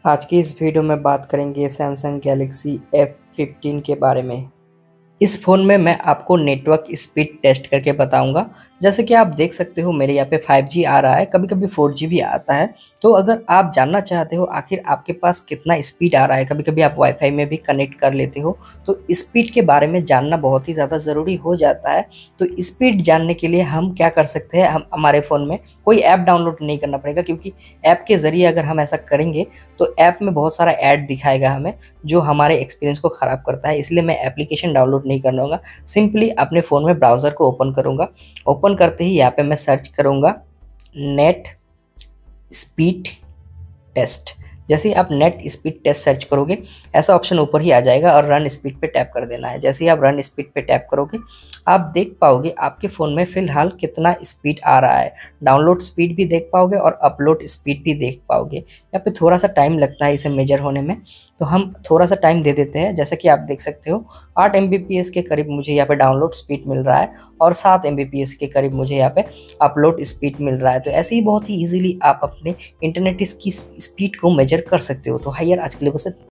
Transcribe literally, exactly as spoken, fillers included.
आज की इस वीडियो में बात करेंगे सैमसंग गैलेक्सी एफ फिफ्टीन के बारे में। इस फ़ोन में मैं आपको नेटवर्क स्पीड टेस्ट करके बताऊंगा। जैसे कि आप देख सकते हो मेरे यहाँ पे फाइव जी आ रहा है, कभी-कभी फोर जी भी आता है। तो अगर आप जानना चाहते हो आखिर आपके पास कितना स्पीड आ रहा है, कभी-कभी आप वाईफाई में भी कनेक्ट कर लेते हो, तो स्पीड के बारे में जानना बहुत ही ज़्यादा ज़रूरी हो जाता है। तो स्पीड जानने के लिए हम क्या कर सकते हैं, हम हमारे फ़ोन में कोई ऐप डाउनलोड नहीं करना पड़ेगा, क्योंकि ऐप के ज़रिए अगर हम ऐसा करेंगे तो ऐप में बहुत सारा ऐड दिखाएगा हमें, जो हमारे एक्सपीरियंस को ख़राब करता है। इसलिए मैं एप्लीकेशन डाउनलोड नहीं करना होगा, सिंपली अपने फ़ोन में ब्राउज़र को ओपन करूँगा। ओपन करते ही यहाँ पे मैं सर्च करूँगा नेट स्पीड टेस्ट। जैसे ही आप नेट स्पीड टेस्ट सर्च करोगे, ऐसा ऑप्शन ऊपर ही आ जाएगा और रन स्पीड पे टैप कर देना है। जैसे ही आप रन स्पीड पे टैप करोगे, आप देख पाओगे आपके फ़ोन में फ़िलहाल कितना स्पीड आ रहा है। डाउनलोड स्पीड भी देख पाओगे और अपलोड स्पीड भी देख पाओगे। यहाँ पे थोड़ा सा टाइम लगता है इसे मेजर होने में, तो हम थोड़ा सा टाइम दे देते हैं। जैसा कि आप देख सकते हो आठ एम बी पी एस के करीब मुझे यहाँ पे डाउनलोड स्पीड मिल रहा है और सात एम बी पी एस के करीब मुझे यहाँ पे अपलोड स्पीड मिल रहा है। तो ऐसे ही बहुत ही ईजिली आप अपने इंटरनेट की स्पीड को मेजर कर सकते हो। तो हाई यार, आज के लिए बस